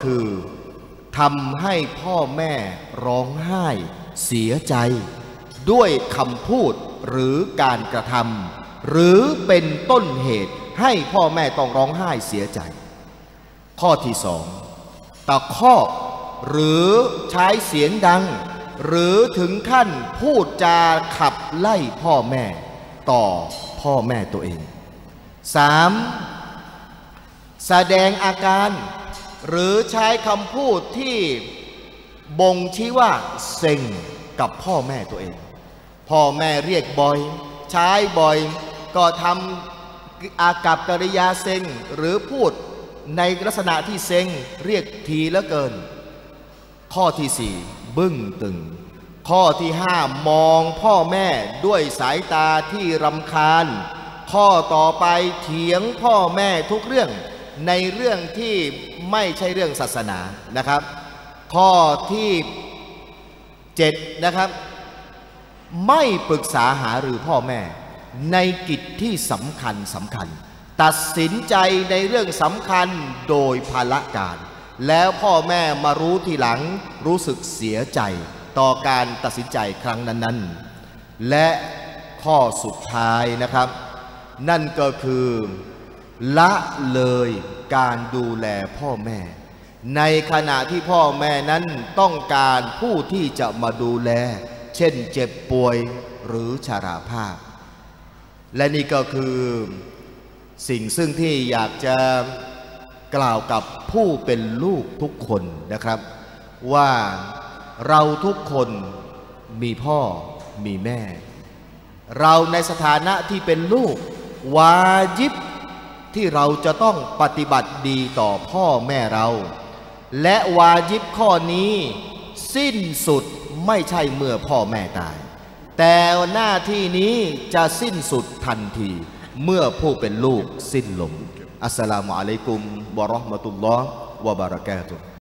คือทำให้พ่อแม่ร้องไห้เสียใจด้วยคำพูดหรือการกระทำหรือเป็นต้นเหตุให้พ่อแม่ต้องร้องไห้เสียใจข้อที่สองตะคอกหรือใช้เสียงดังหรือถึงขั้นพูดจาขับไล่พ่อแม่ต่อพ่อแม่ตัวเอง 3. แสดงอาการหรือใช้คำพูดที่บ่งชี้ว่าเซ็งกับพ่อแม่ตัวเองพ่อแม่เรียกบ่อยใช้บ่อยก็ทำอากัปกิริยาเซ็งหรือพูดในลักษณะที่เซ็งเรียกทีเหลือเกินข้อที่ 4 บึ้งตึงข้อที่ 5 มองพ่อแม่ด้วยสายตาที่รำคาญข้อต่อไปเถียงพ่อแม่ทุกเรื่องในเรื่องที่ไม่ใช่เรื่องศาสนานะครับข้อที่ 7นะครับไม่ปรึกษาหารือพ่อแม่ในกิจที่สำคัญตัดสินใจในเรื่องสำคัญโดยพละการแล้วพ่อแม่มารู้ทีหลังรู้สึกเสียใจต่อการตัดสินใจครั้งนั้นๆและข้อสุดท้ายนะครับนั่นก็คือละเลยการดูแลพ่อแม่ในขณะที่พ่อแม่นั้นต้องการผู้ที่จะมาดูแลเช่นเจ็บป่วยหรือชราภาพและนี่ก็คือสิ่งซึ่งที่อยากจะกล่าวกับผู้เป็นลูกทุกคนนะครับว่าเราทุกคนมีพ่อมีแม่เราในสถานะที่เป็นลูกวาญิบที่เราจะต้องปฏิบัติดีต่อพ่อแม่เราและวาญิบข้อนี้สิ้นสุดไม่ใช่เมื่อพ่อแม่ตายแต่หน้าที่นี้จะสิ้นสุดทันทีเมื่อผู้เป็นลูกสิ้นลมอัสสลามุอะลัยกุมวะเราะห์มะตุลลอฮ์วะบะเราะกาตุฮ์